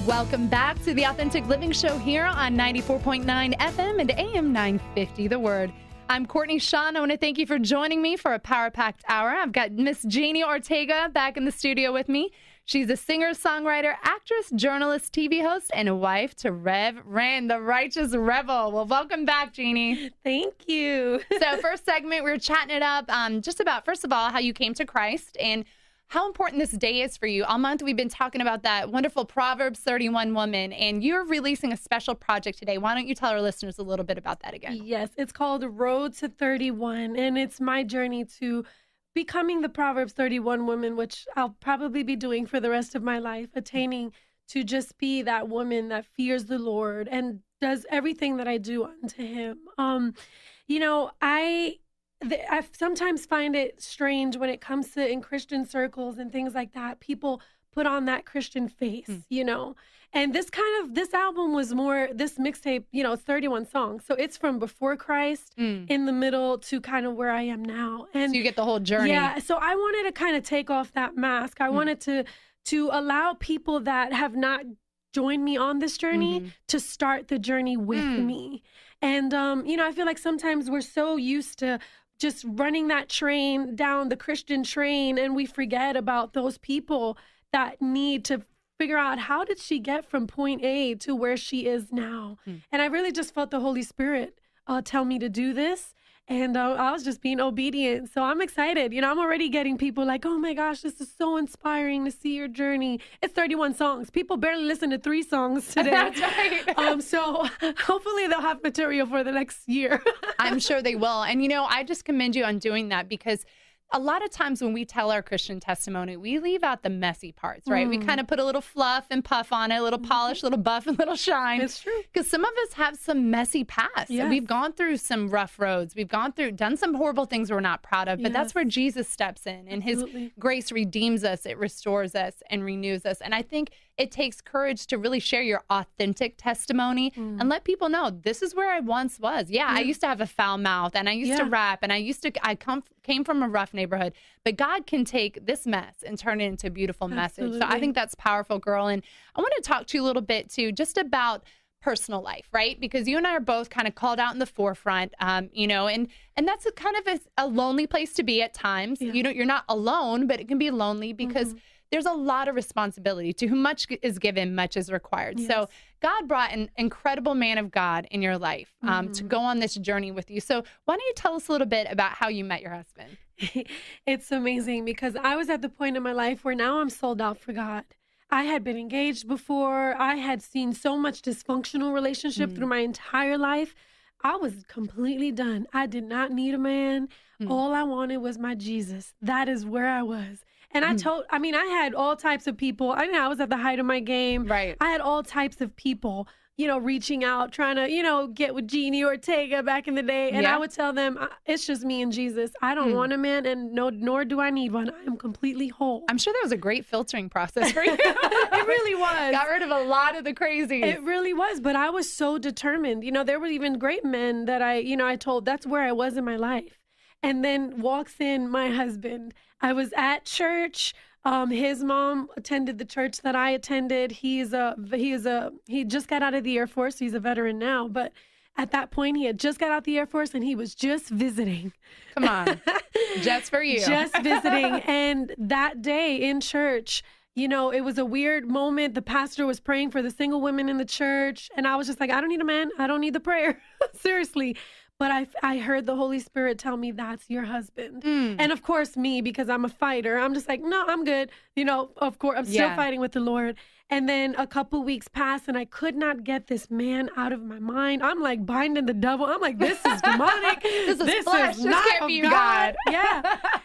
Welcome back to the Authentic Living Show here on 94.9 FM and AM 950 The Word. I'm Courtney Sean. I want to thank you for joining me for a power-packed hour. I've got Miss Jeannie Ortega back in the studio with me. She's a singer, songwriter, actress, journalist, TV host, and a wife to Rev Rand, the righteous rebel. Well, welcome back, Jeannie. Thank you. So first segment, we were chatting it up just about, first of all, how you came to Christ and how important this day is for you. All month, we've been talking about that wonderful Proverbs 31 woman, and you're releasing a special project today. Why don't you tell our listeners a little bit about that again? Yes, it's called Road to 31, and it's my journey to becoming the Proverbs 31 woman, which I'll probably be doing for the rest of my life, attaining to just be that woman that fears the Lord and does everything that I do unto him. You know, I sometimes find it strange when it comes to in Christian circles and things like that. People put on that Christian face, you know. And this album was more, this mixtape, you know, it's 31 songs. So it's from before Christ in the middle to kind of where I am now. And so you get the whole journey. Yeah. So I wanted to kind of take off that mask. I wanted to allow people that have not joined me on this journey to start the journey with me. And, you know, I feel like sometimes we're so used to just running that train down, the Christian train, and we forget about those people that need to figure out, how did she get from point A to where she is now? And I really just felt the Holy Spirit tell me to do this. And I was just being obedient. So I'm excited. You know, I'm already getting people like, oh my gosh, this is so inspiring to see your journey. It's 31 songs. People barely listen to 3 songs today. That's right. So hopefully they'll have material for the next year. I'm sure they will. And, you know, I just commend you on doing that, because a lot of times when we tell our Christian testimony, we leave out the messy parts, right? We kind of put a little fluff and puff on it, a little polish, a little buff, and a little shine. It's true. Because some of us have some messy past. Yes. We've gone through some rough roads. We've done some horrible things we're not proud of. But that's where Jesus steps in, and his grace redeems us. It restores us and renews us. And I think it takes courage to really share your authentic testimony and let people know, this is where I once was. Yeah, I used to have a foul mouth, and I used to rap, and I came from a rough neighborhood, but God can take this mess and turn it into a beautiful message. So I think that's powerful, girl. And I want to talk to you a little bit too, just about personal life, right? Because you and I are both kind of called out in the forefront, you know, and that's a kind of a lonely place to be at times. You know, you're not alone, but it can be lonely because there's a lot of responsibility. To whom much is given, much is required. So God brought an incredible man of God in your life to go on this journey with you. So why don't you tell us a little bit about how you met your husband? It's amazing, because I was at the point in my life where now I'm sold out for God. I had been engaged before. I had seen so much dysfunctional relationship through my entire life. I was completely done. I did not need a man. All I wanted was my Jesus. That is where I was. And I had all types of people. I was at the height of my game. Right. I had all types of people, you know, reaching out, trying to, you know, get with Jeannie Ortega back in the day. And I would tell them, it's just me and Jesus. I don't want a man, and nor do I need one. I am completely whole. I'm sure that was a great filtering process for you. It really was. Got rid of a lot of the crazies. It really was. But I was so determined. You know, there were even great men that I told that's where I was in my life. And then walks in my husband. I was at church. His mom attended the church that I attended. He just got out of the Air Force. He's a veteran now, but at that point he had just got out the Air Force and he was just visiting. Come on. Just for you. Just visiting. And that day in church, you know, it was a weird moment. The pastor was praying for the single women in the church. And I was just like, I don't need a man. I don't need the prayer. Seriously. But I heard the Holy Spirit tell me, that's your husband. And of course, me, because I'm a fighter, I'm just like, no, I'm good. You know, of course, I'm still fighting with the Lord. And then a couple weeks passed and I could not get this man out of my mind. I'm like binding the devil. I'm like, this is demonic. This is flesh. This not can't of be God. God. Yeah.